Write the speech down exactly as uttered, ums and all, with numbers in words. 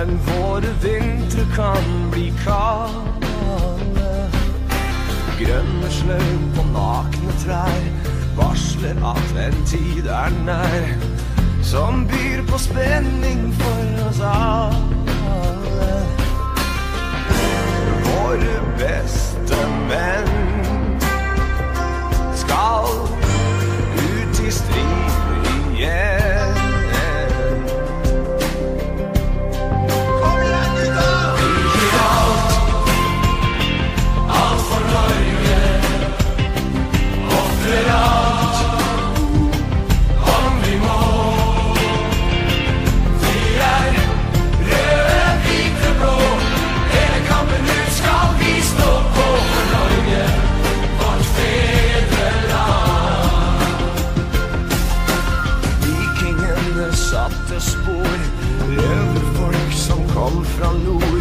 men våre vintre kan bli kalde. Grønne sløv på nakne trær varsler at en tid er nær, som byr på spenning for oss alle. Våre beste menn skal ut i strid igjen. Kom igjen, gutta! Vi gir alt, alt for Norge, offrer alt, om vi må. Vi er røde, hvite, blå, hele kampen ut skal vi stå på for Norge, vårt fedreland. Vikingene satte spor, røverfolk som kom fra nord.